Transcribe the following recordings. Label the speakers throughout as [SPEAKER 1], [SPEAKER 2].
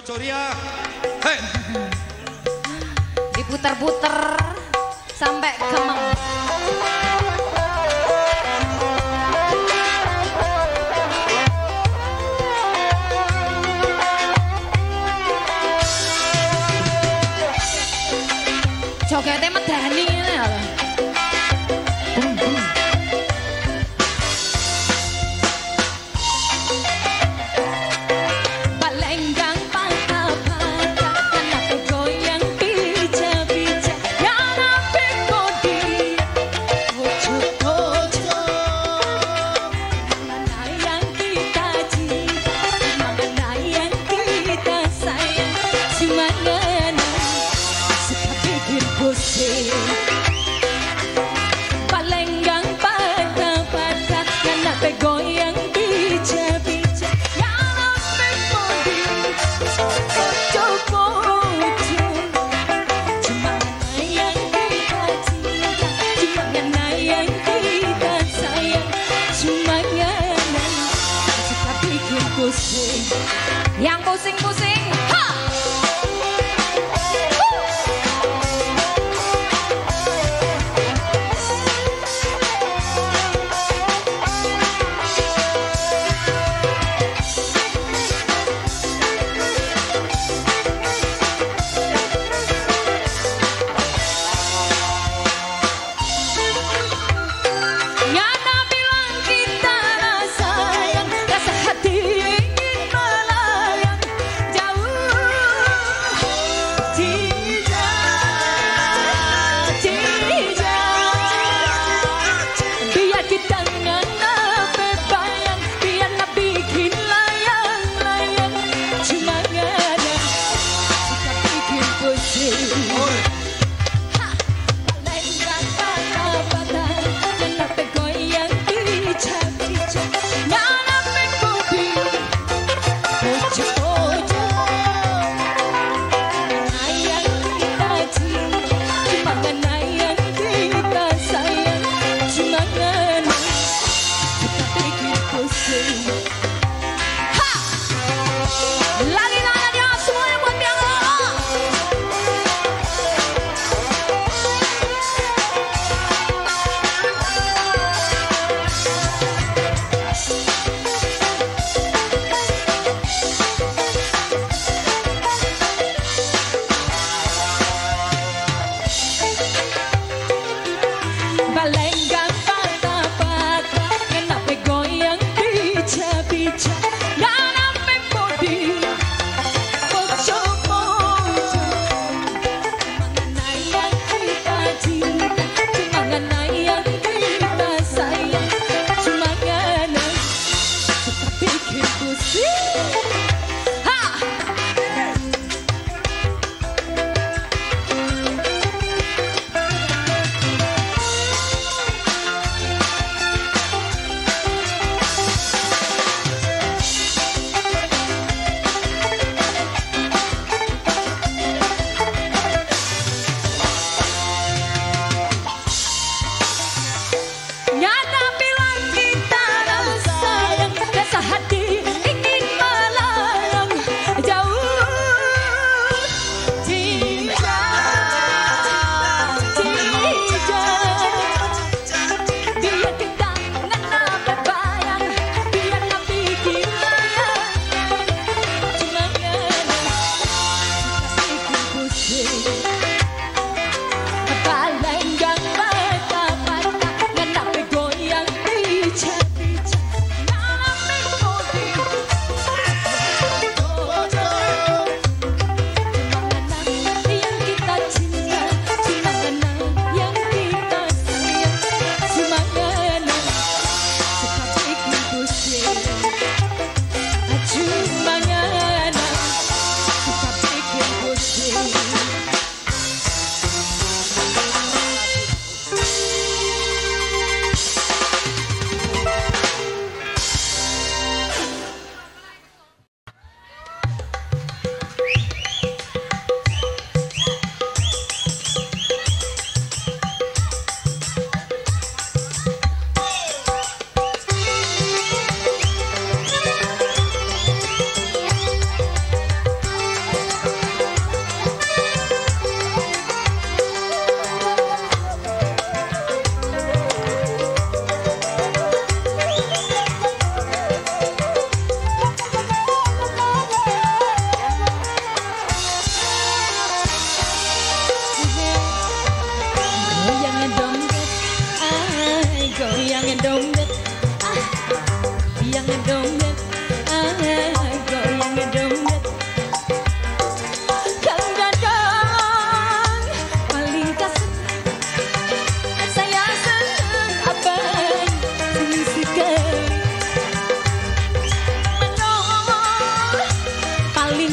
[SPEAKER 1] Joria. Hei.
[SPEAKER 2] Diputer-puter sampai kemeng. Jogetnya medani ini ya. Palenggang pada-pada karena goyang bija-bija ya sampai bodi poco-poco cuma yang kita cinta cuma yang kita sayang cuma suka bikin pusing yang pusing-pusing ha!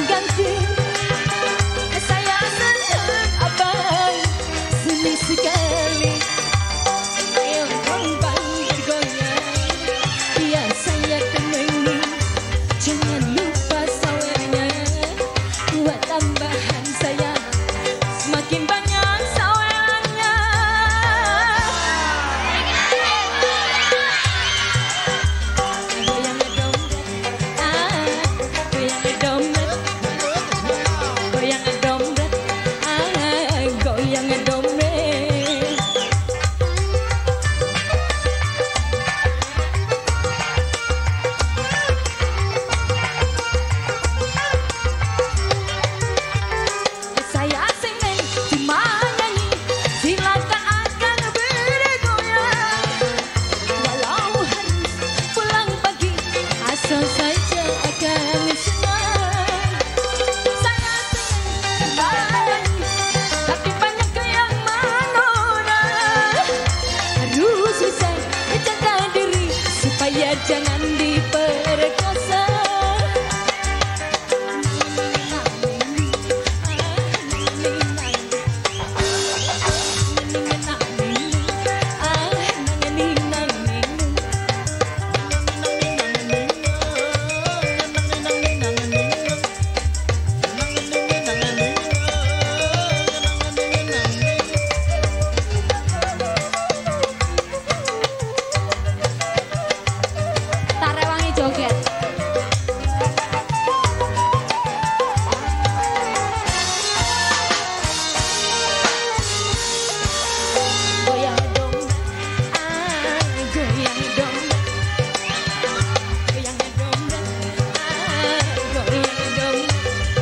[SPEAKER 2] ganti. Saya senang abang senang sekali. Ayo kembang bergoyang, biar saya temani. Jangan lupa sawernya, buat tambahan saya semakin banyak sawerannya. Goyang dompet, goyang dompet, goyang dompet, goyang dompet. Saya seneng cuma nyanyi, silakan akan bergoyang. Walau harus pulang pagi, asal saja akan senang. Saya seneng cuma nyanyi, tapi banyak yang menggoda. Harus bisa menjaga diri supaya jangan diperkosa. Tak rewangi joget. Goyang dompet, goyang dompet, goyang dompet, goyang dompet.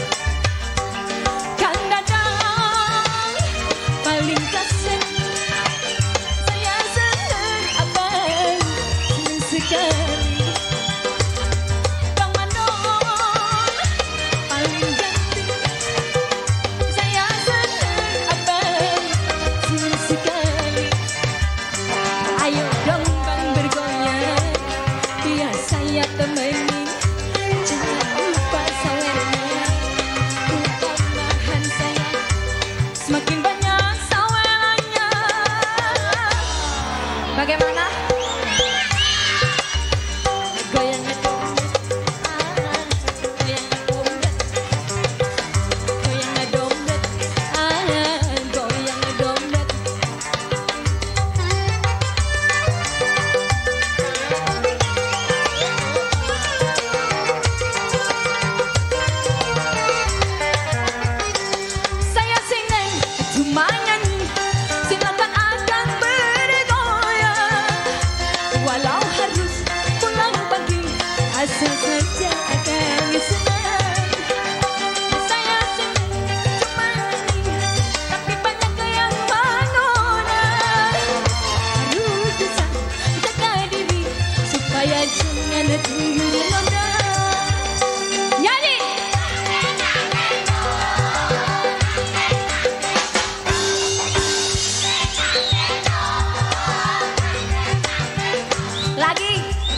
[SPEAKER 2] Kang Dadang paling kasih, saya senang abang senang sekali. Bang Manong paling ganteng, saya senang abang senang sekali. Ayo dong bang bergoyang, biar saya temani. Jangan lupa sawernya, buat tambahan saya semakin banyak sawerannya. Bagaimana? Goyang dompet, goyang dompet, goyang dompet, goyang dompet. Saya senang cuma nyanyi, silakan akan bergoyang. Walau harus pulang pagi, asal saja akan senang. Saya senang cuma nyanyi, tapi banyak yang menggoda. Harus bisa jaga diri supaya jangan tergoda. Nyanyi. Lagi.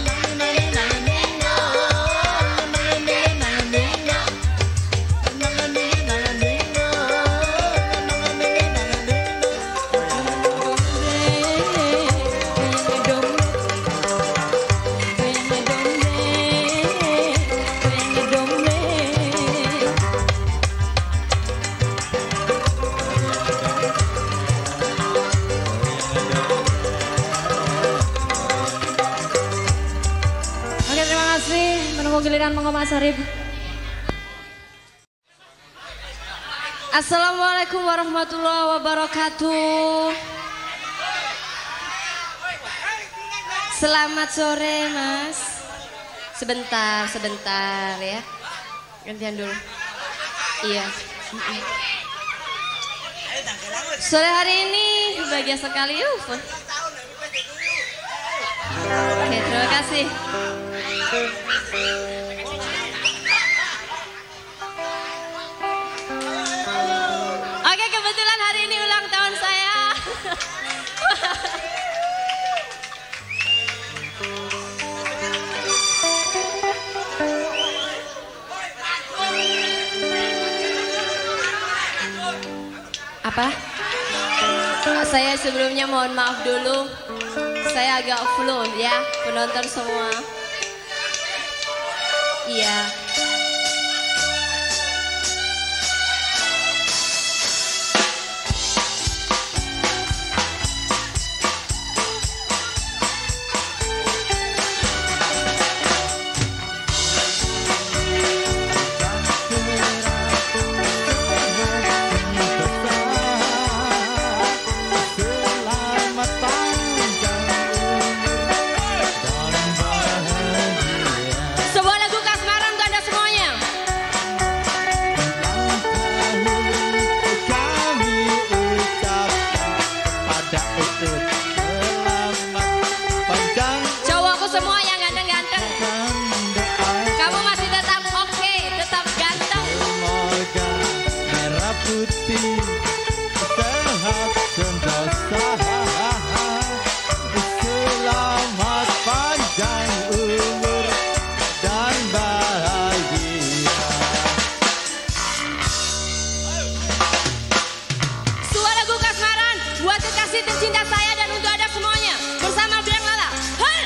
[SPEAKER 2] Oke, terima kasih. Menunggu giliran Monggo Mas Arif. Assalamualaikum warahmatullahi wabarakatuh. Selamat sore Mas. Sebentar ya. Gantian dulu. Iya. Sore hari ini bahagia sekali. Oke, terima kasih. Oke, kebetulan hari ini ulang tahun saya. Apa? Saya sebelumnya mohon maaf dulu. Saya agak flu ya, penonton semua. Iya. Cowokku semua yang ganteng-ganteng, kamu masih tetap oke, tetap ganteng.
[SPEAKER 1] Semoga merah putih sehat sentosa, selamat panjang umur dan bahagia.
[SPEAKER 2] Sebuah lagu kasmaran buat kekasih tercinta saya dan untuk Anda semuanya bersama Biang Lala. Hei!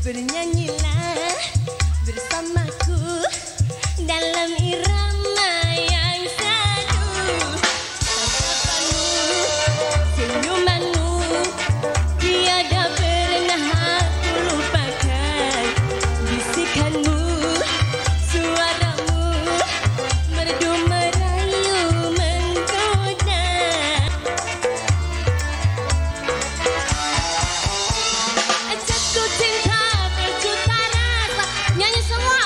[SPEAKER 2] Bernyanyilah bersamaku dalam irama yang sadu. Tatapanmu, senyumanmu, tiada pernah aku lupakan. Bisikanmu, suaramu, merdu merayu menggoda. Jatuh cinta berjuta rasa. Nyanyi semua.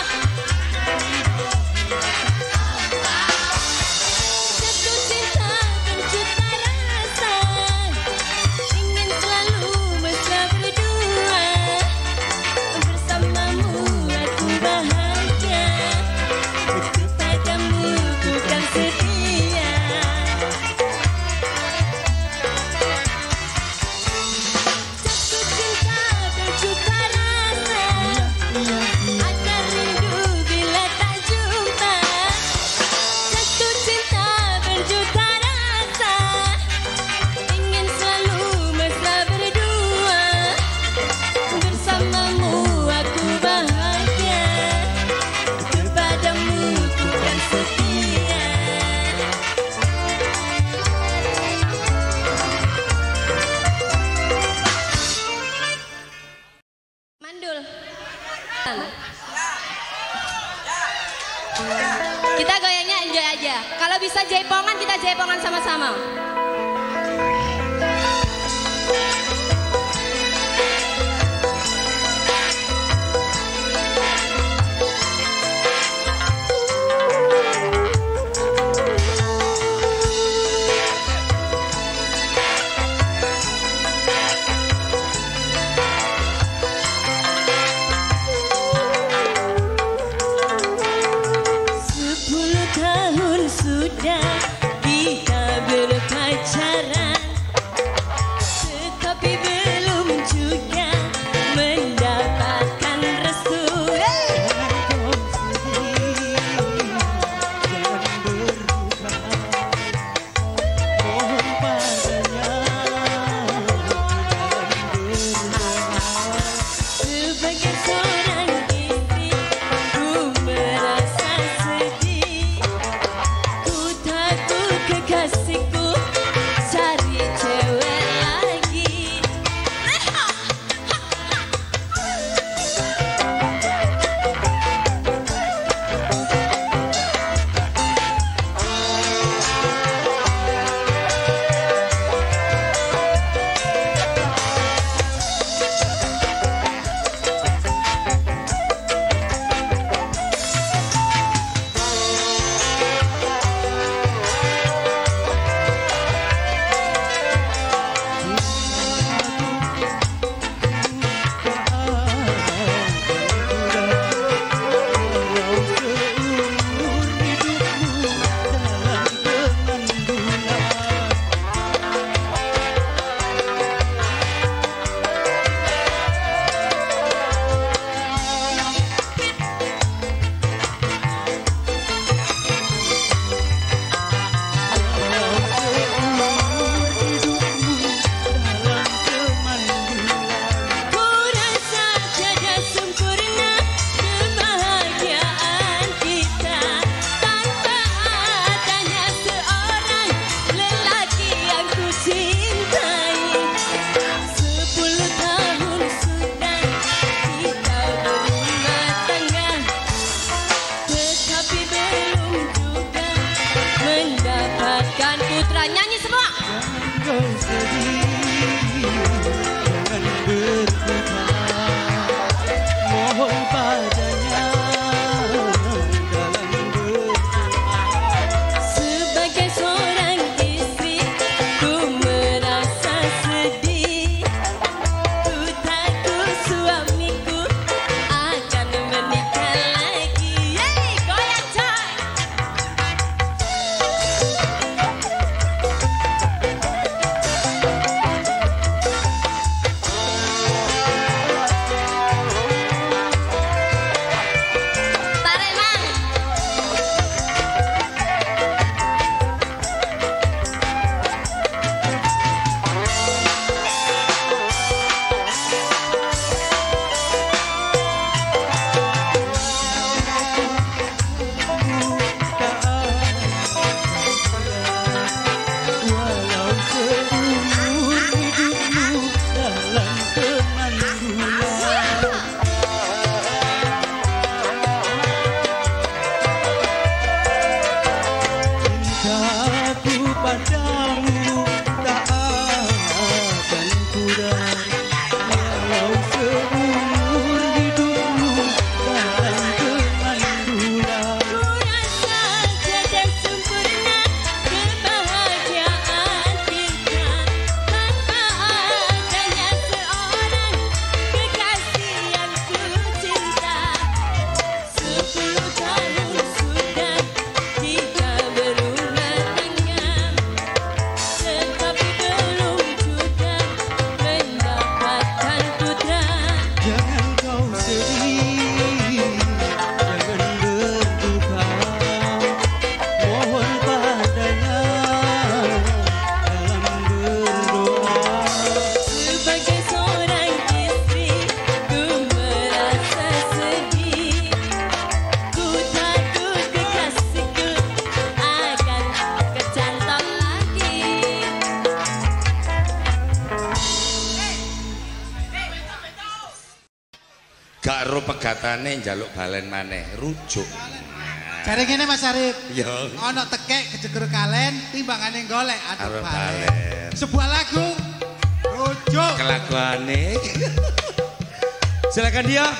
[SPEAKER 2] Jatuh cinta berjuta rasa. Ingin selalu mesra berdua. Bersamamu aku bahagia. Kepadamu ku kan setia. Jatuh cinta berjuta rasa. Ada rindu bila tak jumpa. Jatuh cinta berjuta rasa. Ingin selalu mesra berdua. Bersamamu aku bahagia. Kepadamu ku kan setia. Mandul. Kita goyangnya enjoy aja. Kalau bisa jaipongan, kita jaipongan sama-sama. Sepuluh tahun sudah kita berpacaran.
[SPEAKER 3] Gak ro pegatane njaluk balen maneh, rujuk.
[SPEAKER 4] Jare ngene Mas Arif.
[SPEAKER 3] Ya.
[SPEAKER 4] Ana tekek kejeger kalen timbangane golek aduh balen.
[SPEAKER 3] Balen.
[SPEAKER 4] Sebuah lagu rujuk.
[SPEAKER 3] Kelakuane.
[SPEAKER 1] Silakan dia.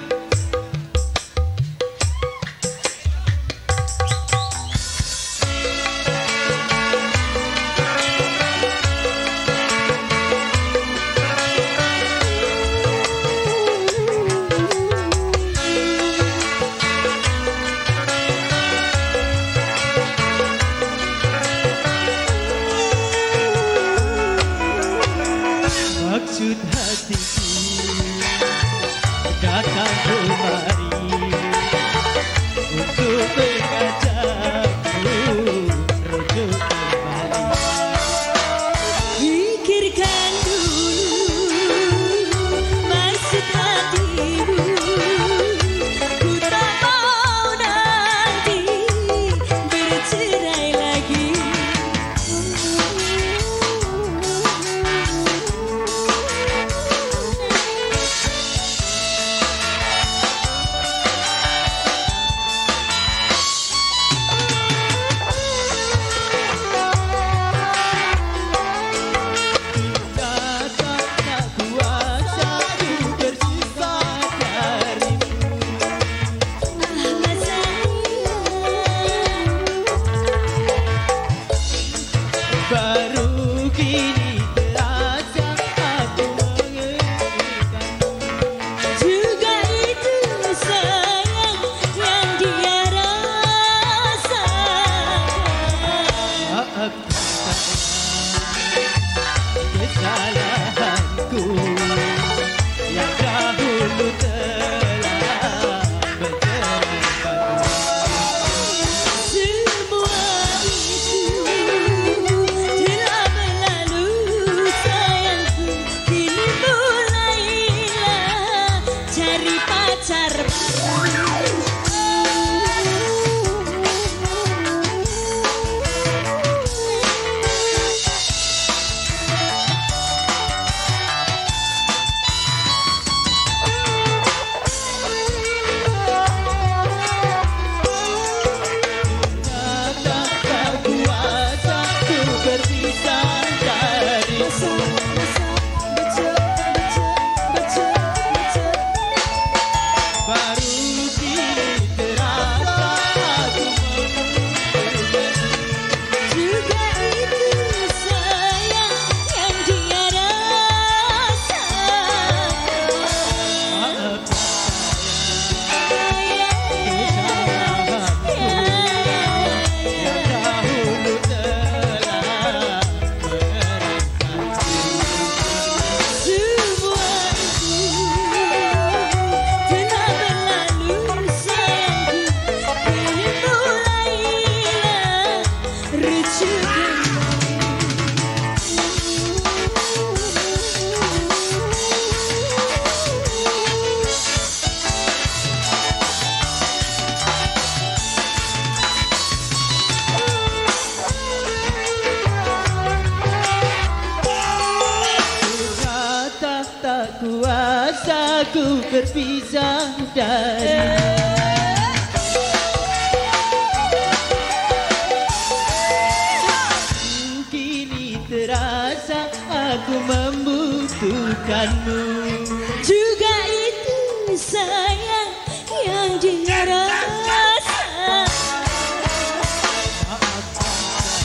[SPEAKER 1] Maksud hatiku datang kemari untuk mengajakmu rujuk kembali.
[SPEAKER 5] Pikirkan dulu maksud hatimu, ku tak mau nanti bercerai lagi.
[SPEAKER 1] Baru kini terasa aku menginginkanmu.
[SPEAKER 5] Juga itu sayang yang dia rasakan.
[SPEAKER 1] Maafkan saya kesalahanku yang dahulu telah mencerahkanmu.
[SPEAKER 5] Semua itu telah berlalu sayangku, kini mulailah cari pacar baru.
[SPEAKER 1] Tak kuasa ku berpisah darimu. Baru kini terasa aku menunggu.
[SPEAKER 5] Juga itu sayang yang dia rasakan.
[SPEAKER 1] Maafkan saya kesalahanku yang dahulu telah mengerangkanku.
[SPEAKER 5] Semua itu telah berlalu sayangku, kini mulailah rujuk
[SPEAKER 1] Ternyata tak kuasa ku berpisah darimu. Kini terasa aku membutuhkanmu.
[SPEAKER 5] juga itu sayang yang dia rasakan.
[SPEAKER 1] Maafkan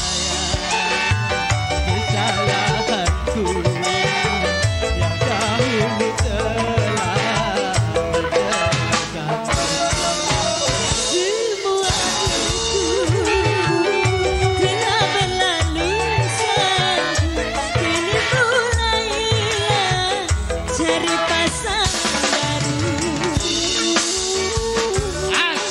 [SPEAKER 1] saya kesalahanku yang dahulu telah mencerahkanku.
[SPEAKER 5] Semua itu telah berlalu sayangku, kini mulailah cari pasangan baru.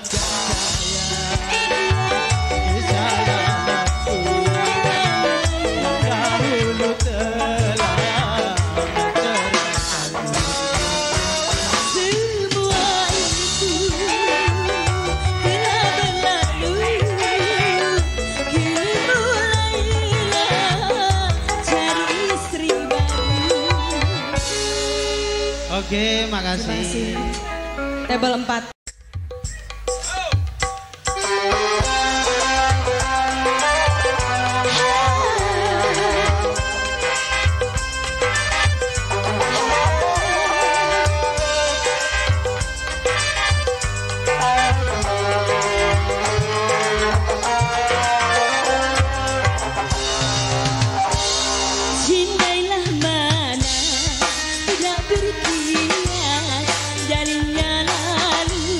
[SPEAKER 1] Oke, makasih.
[SPEAKER 5] Table 4. Cintailah mana tidak berkias, jadinya lalu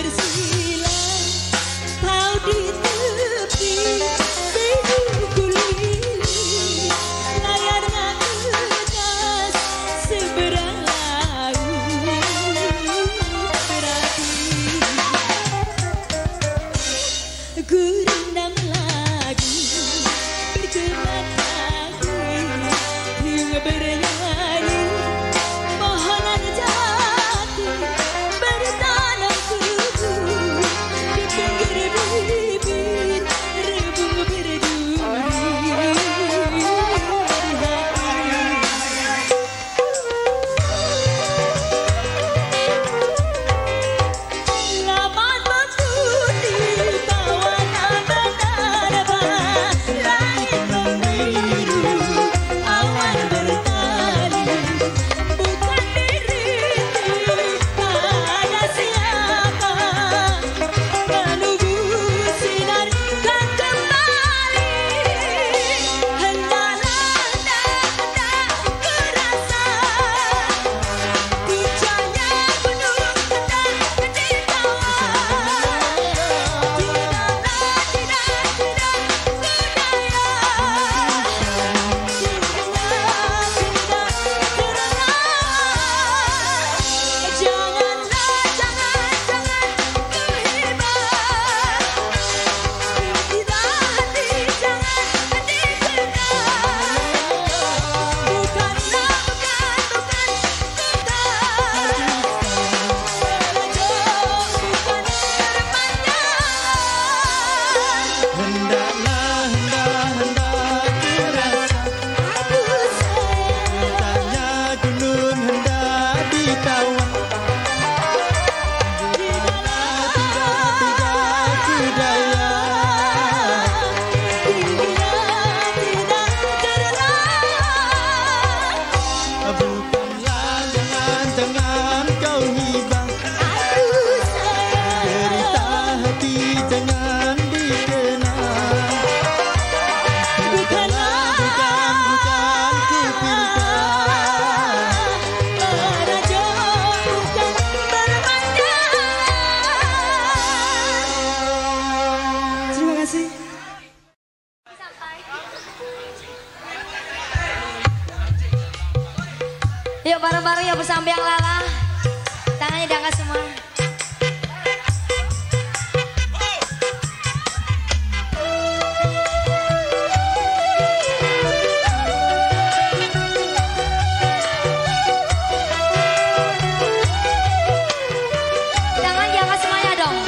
[SPEAKER 2] Yuk bareng-bareng ya Pesambiang Lala. Tangannya diangkat semua. Tangan diangkat semuanya dong.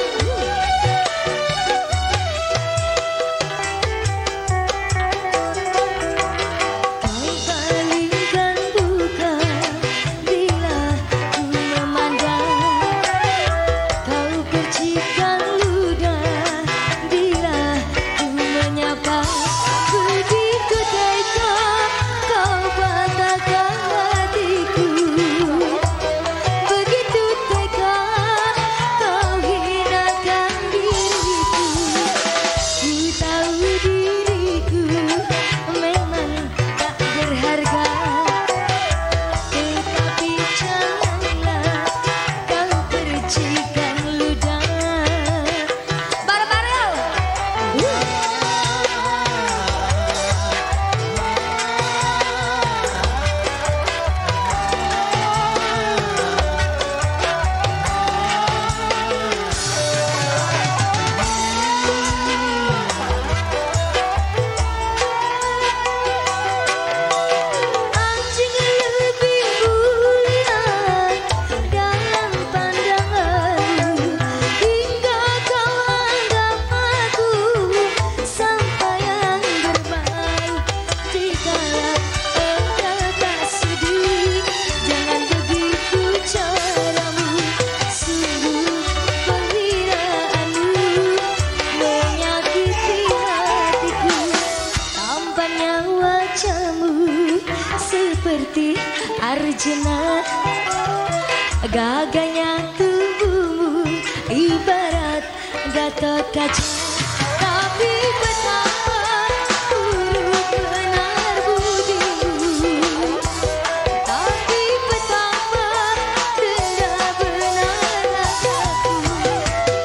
[SPEAKER 2] Seperti Arjuna, gagahnya tubuhmu ibarat Gatot Kaca, tapi betapa buruk benar budimu, tapi betapa rendah benar rasaku.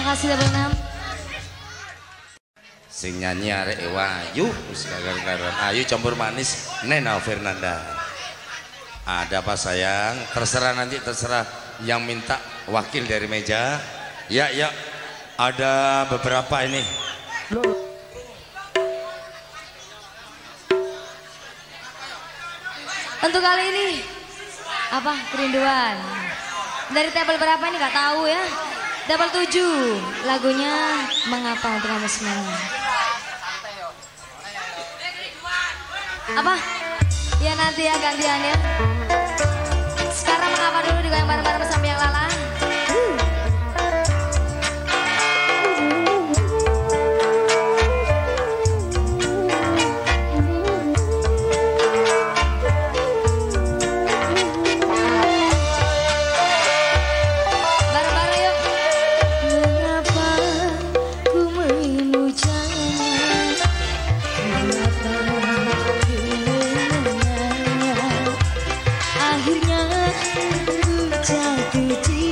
[SPEAKER 2] kasih Table 6.
[SPEAKER 3] Sing nyanyi arek Wayu wis kagar-kagar. Ayu campur manis Nena Fernanda. Ada apa sayang? Terserah nanti terserah yang minta wakil dari meja. Ya ya. Ada beberapa ini.
[SPEAKER 2] Untuk kali ini apa kerinduan dari table berapa ini nggak tahu ya. Table 7 lagunya Mengapa untuk kamu semua. Apa? Ya nanti ya gantian ya. Sekarang mengapa dulu digoyang bareng-bareng sampai yang lala.
[SPEAKER 6] Akhirnya ku jatuh cinta.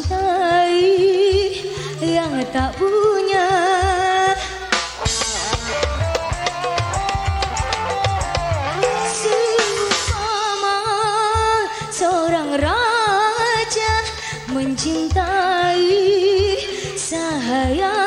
[SPEAKER 2] mencintai yang tak punya. Seumpama seorang raja mencintai sahaya